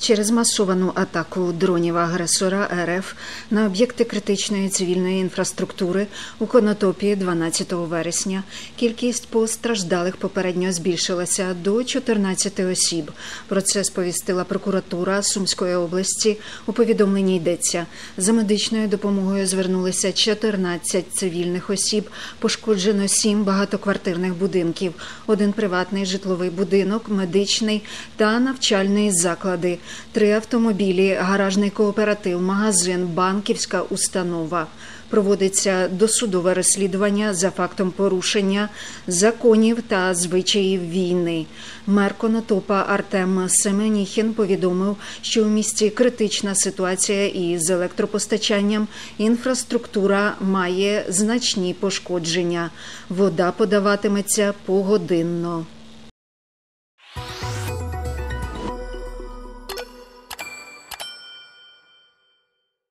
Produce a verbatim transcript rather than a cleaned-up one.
Через масовану атаку дронів-агресора РФ на об'єкти критичної цивільної інфраструктури у Конотопі дванадцятого вересня кількість постраждалих попередньо збільшилася до чотирнадцяти осіб. Про це сповістила прокуратура Сумської області. У повідомленні йдеться: за медичною допомогою звернулися чотирнадцять цивільних осіб, пошкоджено сім багатоквартирних будинків, один приватний житловий будинок, медичний та навчальний заклади, три автомобілі, гаражний кооператив, магазин, банківська установа. Проводиться досудове розслідування за фактом порушення законів та звичаїв війни. Мер Конотопа Артем Семеніхін повідомив, що у місті критична ситуація із електропостачанням, інфраструктура має значні пошкодження. Вода подаватиметься погодинно.